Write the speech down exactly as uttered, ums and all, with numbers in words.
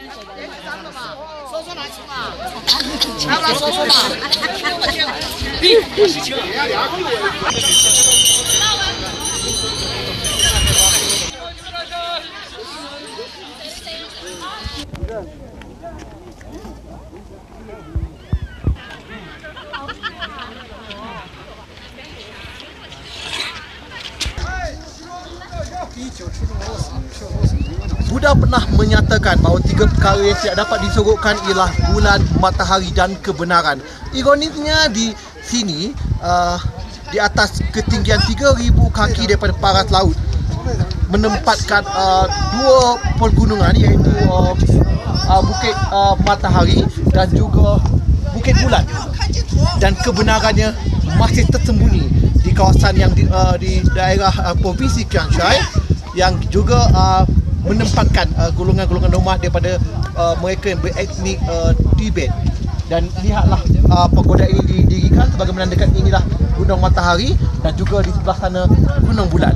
说说哪去嘛？来不来说说嘛？你我是请。 Sudah pernah menyatakan bahawa tiga perkara yang tidak dapat disorokkan ialah bulan, matahari dan kebenaran. Ironisnya di sini, uh, di atas ketinggian tiga ribu kaki daripada paras laut, menempatkan uh, dua pergunungan iaitu uh, uh, Bukit uh, Matahari dan juga Bukit Bulan. Dan kebenarannya masih tersembunyi di kawasan yang di, uh, di daerah uh, Provinsi Chiang Rai, yang juga uh, menempatkan uh, golongan-golongan nomad daripada uh, mereka yang beretnik uh, Tibet. Dan lihatlah uh, pagoda ini didirikan sebagai menandakan inilah Gunung Matahari dan juga di sebelah sana Gunung Bulan.